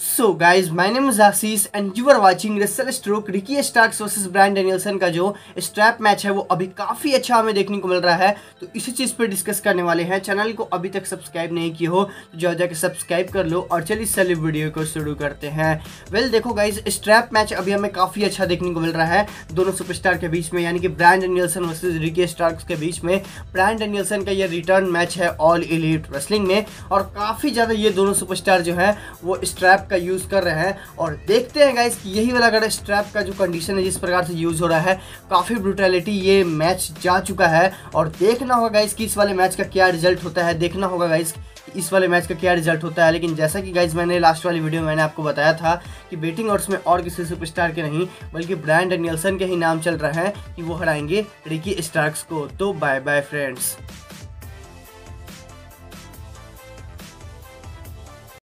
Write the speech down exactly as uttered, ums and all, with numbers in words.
So guys my name is Ashish and you are watching Wrestle Stroke Ricky Starks versus Bryan Danielson का जो strap match है वो अभी काफ़ी अच्छा हमें देखने को मिल रहा है। तो इसी चीज़ पे डिस्कस करने वाले हैं। चैनल को अभी तक सब्सक्राइब नहीं किए हो तो जाओ जाके सब्सक्राइब कर लो और चलिए चलिए वीडियो को शुरू करते हैं। वेल well, देखो गाइज स्ट्रैप मैच अभी हमें काफ़ी अच्छा देखने को मिल रहा है दोनों सुपरस्टार के बीच में, यानी कि Bryan Danielson versus Ricky Starks के बीच में। ब्रायन डैनियल्सन का ये रिटर्न मैच है ऑल एलीट रेसलिंग में और काफ़ी ज़्यादा ये दोनों सुपरस्टार जो है वो स्ट्रैप का यूज़ कर रहे हैं और देखते हैं गाइस कि यही वाला अगर स्ट्रैप का जो कंडीशन है जिस प्रकार से यूज़ हो रहा है, काफ़ी ब्रूटैलिटी ये मैच जा चुका है। और देखना होगा गाइस कि इस वाले मैच का क्या रिजल्ट होता है, देखना होगा गाइस इस वाले मैच का क्या रिजल्ट होता है। लेकिन जैसा कि गाइस मैंने लास्ट वाली वीडियो में मैंने आपको बताया था कि बेटिंग ऑड्स में और किसी सुपरस्टार के नहीं बल्कि ब्रायन डैनियल्सन के ही नाम चल रहा है कि वो हराएंगे रिकी स्टार्क्स को। तो बाय बाय फ्रेंड्स।